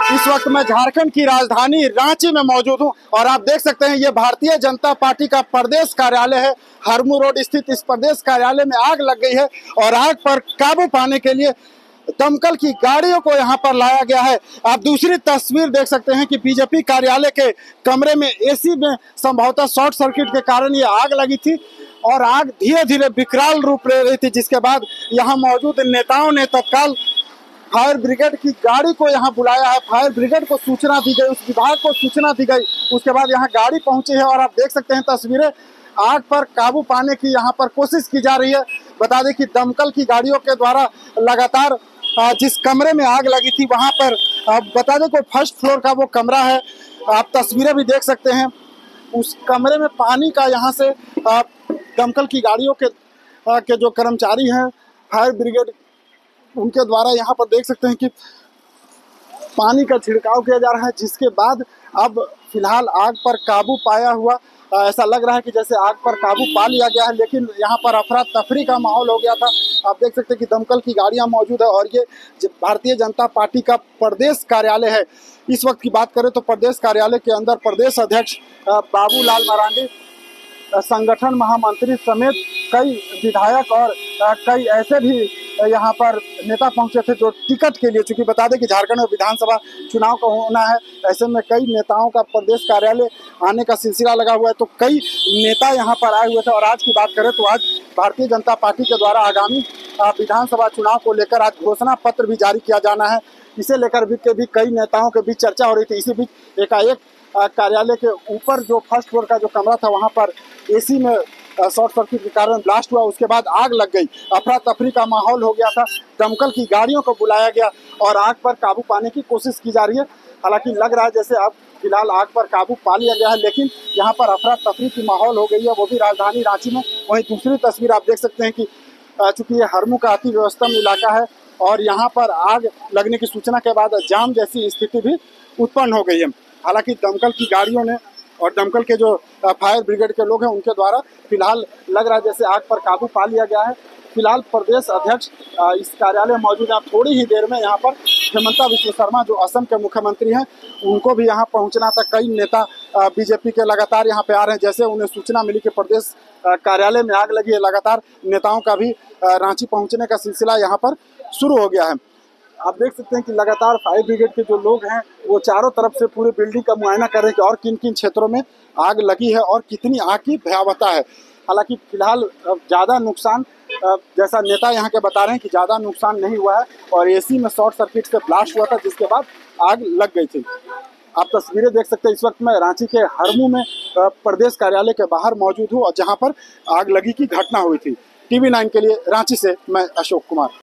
इस वक्त मैं झारखंड की राजधानी रांची में मौजूद हूं और आप देख सकते हैं ये भारतीय जनता पार्टी का प्रदेश कार्यालय है। हरमू रोड स्थित इस प्रदेश कार्यालय में आग लग गई है और आग पर काबू पाने के लिए दमकल की गाड़ियों को यहां पर लाया गया है। आप दूसरी तस्वीर देख सकते हैं कि बीजेपी कार्यालय के कमरे में एसी में संभवतः शॉर्ट सर्किट के कारण ये आग लगी थी और आग धीरे धीरे विकराल रूप ले रही थी, जिसके बाद यहाँ मौजूद नेताओं ने तत्काल फायर ब्रिगेड की गाड़ी को यहाँ बुलाया है। फायर ब्रिगेड को सूचना दी गई, उस विभाग को सूचना दी गई, उसके बाद यहाँ गाड़ी पहुंची है और आप देख सकते हैं तस्वीरें। आग पर काबू पाने की यहाँ पर कोशिश की जा रही है। बता दें कि दमकल की गाड़ियों के द्वारा लगातार जिस कमरे में आग लगी थी वहाँ पर बता दें कोई फर्स्ट फ्लोर का वो कमरा है, आप तस्वीरें भी देख सकते हैं। उस कमरे में पानी का यहाँ से दमकल की गाड़ियों के जो कर्मचारी हैं फायर ब्रिगेड उनके द्वारा यहाँ पर देख सकते हैं कि पानी का छिड़काव किया जा रहा है, जिसके बाद अब फिलहाल आग पर काबू पाया हुआ ऐसा लग रहा है कि जैसे आग पर काबू पा लिया गया है, लेकिन यहाँ पर अफरा तफरी का माहौल हो गया था। आप देख सकते हैं कि दमकल की गाड़ियाँ मौजूद है और ये भारतीय जनता पार्टी का प्रदेश कार्यालय है। इस वक्त की बात करें तो प्रदेश कार्यालय के अंदर प्रदेश अध्यक्ष बाबूलाल मरांडी, संगठन महामंत्री समेत कई विधायक और कई ऐसे भी यहाँ पर नेता पहुंचे थे जो टिकट के लिए, चूंकि बता दें कि झारखंड में विधानसभा चुनाव का होना है, ऐसे में कई नेताओं का प्रदेश कार्यालय आने का सिलसिला लगा हुआ है, तो कई नेता यहाँ पर आए हुए थे। और आज की बात करें तो आज भारतीय जनता पार्टी के द्वारा आगामी विधानसभा चुनाव को लेकर आज घोषणा पत्र भी जारी किया जाना है। इसे लेकर भी कई नेताओं के बीच चर्चा हो रही थी। इसी बीच एकाएक कार्यालय के ऊपर जो फर्स्ट फ्लोर का जो कमरा था वहाँ पर एसी में शॉर्ट सर्किट के कारण ब्लास्ट हुआ, उसके बाद आग लग गई। अफरा तफरी का माहौल हो गया था, दमकल की गाड़ियों को बुलाया गया और आग पर काबू पाने की कोशिश की जा रही है। हालांकि लग रहा है जैसे अब फिलहाल आग पर काबू पा लिया गया है, लेकिन यहाँ पर अफरा तफरी की माहौल हो गई है, वो भी राजधानी रांची में। वहीं दूसरी तस्वीर आप देख सकते हैं कि चूंकि ये हरमू का अति व्यवस्थम इलाका है और यहाँ पर आग लगने की सूचना के बाद जाम जैसी स्थिति भी उत्पन्न हो गई है। हालांकि दमकल की गाड़ियों ने और दमकल के जो फायर ब्रिगेड के लोग हैं उनके द्वारा फिलहाल लग रहा है जैसे आग पर काबू पा लिया गया है। फिलहाल प्रदेश अध्यक्ष इस कार्यालय में मौजूद है। थोड़ी ही देर में यहाँ पर हेमंता बिस्वा शर्मा जो असम के मुख्यमंत्री हैं उनको भी यहाँ पहुँचना था। कई नेता बीजेपी के लगातार यहाँ पे आ रहे हैं। जैसे उन्हें सूचना मिली कि प्रदेश कार्यालय में आग लगी है, लगातार नेताओं का भी रांची पहुँचने का सिलसिला यहाँ पर शुरू हो गया है। आप देख सकते हैं कि लगातार फायर ब्रिगेड के जो लोग हैं वो चारों तरफ से पूरी बिल्डिंग का मुआयना कर रहे हैं कि और किन किन क्षेत्रों में आग लगी है और कितनी आग की भयावहता है। हालांकि फिलहाल ज़्यादा नुकसान जैसा नेता यहाँ के बता रहे हैं कि ज़्यादा नुकसान नहीं हुआ है और एसी में शॉर्ट सर्किट से ब्लास्ट हुआ था, जिसके बाद आग लग गई थी। आप तस्वीरें देख सकते हैं। इस वक्त मैं रांची के हरमू में प्रदेश कार्यालय के बाहर मौजूद हूँ और जहाँ पर आग लगी की घटना हुई थी। TV9 के लिए रांची से मैं अशोक कुमार।